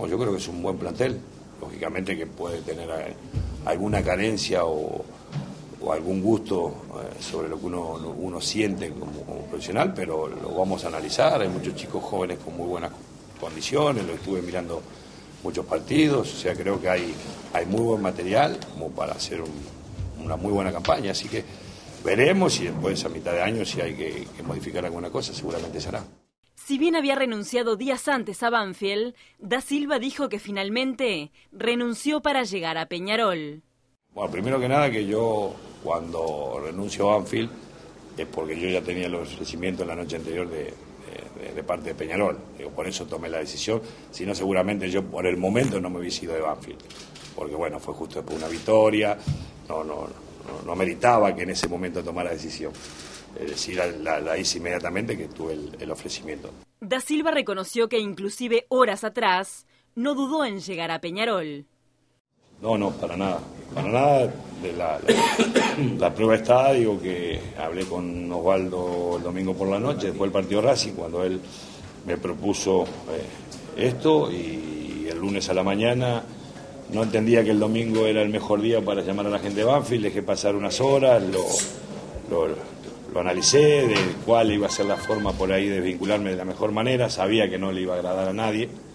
No, yo creo que es un buen plantel. Lógicamente que puede tener alguna carencia o algún gusto sobre lo que uno siente como profesional, pero lo vamos a analizar. Hay muchos chicos jóvenes con muy buenas condiciones, lo estuve mirando muchos partidos, o sea, creo que hay muy buen material como para hacer una muy buena campaña, así que veremos y después a mitad de año si hay que modificar alguna cosa, seguramente se hará. Si bien había renunciado días antes a Banfield, Da Silva dijo que finalmente renunció para llegar a Peñarol. Bueno, primero que nada que yo cuando renuncio a Banfield es porque yo ya tenía los ofrecimientos la noche anterior de parte de Peñarol. Digo, por eso tomé la decisión, si no seguramente yo por el momento no me hubiese ido de Banfield, porque bueno, fue justo después de una victoria, no meritaba que en ese momento tomara decisión. Es decir, la hice inmediatamente que tuve el ofrecimiento. Da Silva reconoció que inclusive horas atrás no dudó en llegar a Peñarol. No, para nada. Para nada. La prueba está, digo que hablé con Osvaldo el domingo por la noche, después del partido Racing, cuando él me propuso esto, y el lunes a la mañana no entendía que el domingo era el mejor día para llamar a la gente de Banfield, dejé pasar unas horas, lo analicé, de cuál iba a ser la forma por ahí de vincularme de la mejor manera, sabía que no le iba a agradar a nadie.